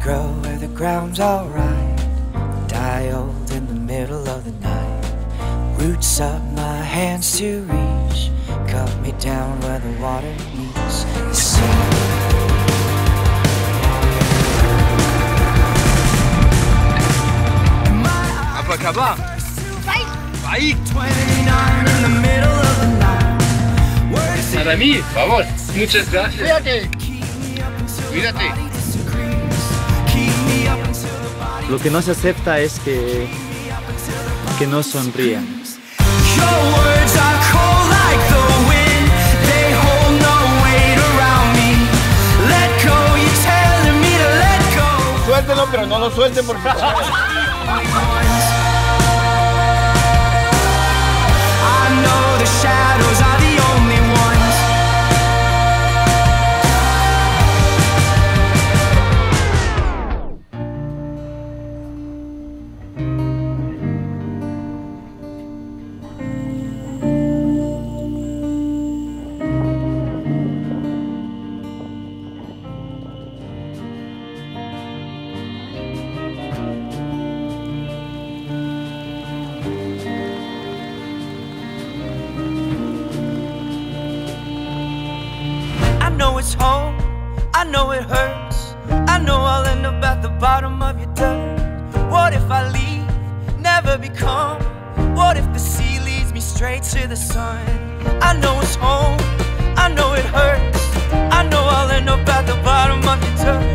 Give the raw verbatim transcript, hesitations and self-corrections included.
grow where the ground's alright. Die old in the middle of the night. Roots up my hands to reach. Cut me down where the water meets the sea. Para acabar. Ahí. Para mí, por favor. Muchas gracias. Cuídate. Cuídate. Lo que no se acepta es que, que no sonrían. Suéltelo, pero no lo suelten porque... The shadows are the only ones. I know it's home, I know it hurts. I know I'll end up at the bottom of your dirt. What if I leave, never become? What if the sea leads me straight to the sun? I know it's home, I know it hurts. I know I'll end up at the bottom of your dirt.